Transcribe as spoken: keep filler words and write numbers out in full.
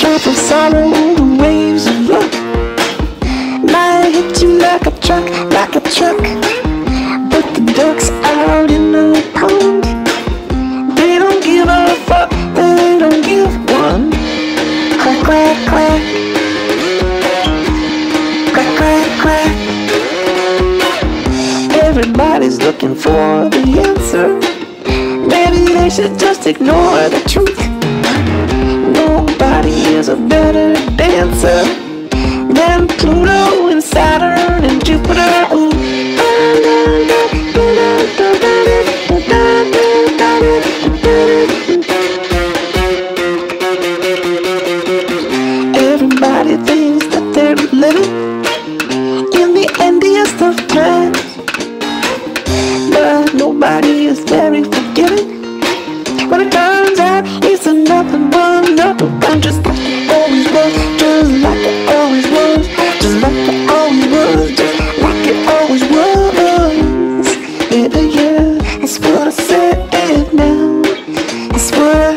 trough of sorrow, the waves of luck might hit you like a truck, like a truck. But the ducks out in the pond, they don't give a fuck, they don't give one. Quack, quack, quack, quack, quack, quack. Everybody's looking for the answer. Maybe they should just ignore the truth. Nobody is a better dancer than Pluto and Saturn and Jupiter. Ooh. Everybody thinks that they're living in the Endiest of Times, but nobody is very forgiving when it turns out it's nothing but another one, just like it always was, just like it always was, just like it always was, just like it always was. Yeah, yeah, that's what I said now. That's what I